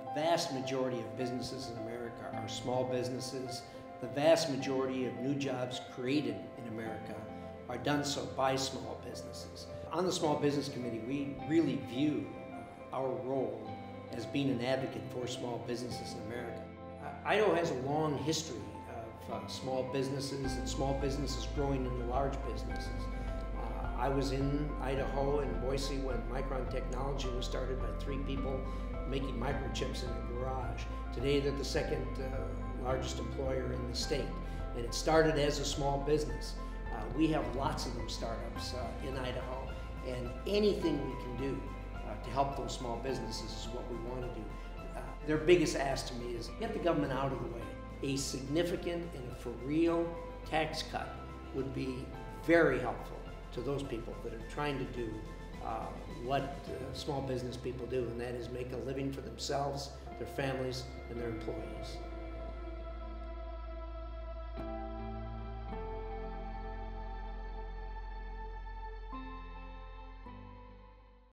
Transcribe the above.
vast majority of businesses in America are small businesses. The vast majority of new jobs created in America are done so by small businesses. On the Small Business Committee, we really view our role as being an advocate for small businesses in America. Idaho has a long history of small businesses and small businesses growing into large businesses. I was in Idaho and Boise when Micron Technology was started by 3 people making microchips in a garage. Today they're the second largest employer in the state, and it started as a small business. We have lots of them startups in Idaho, and anything we can do to help those small businesses is what we want to do. Their biggest ask to me is get the government out of the way. A significant and for real tax cut would be very helpful to those people that are trying to do what small business people do, and that is make a living for themselves, their families, and their employees.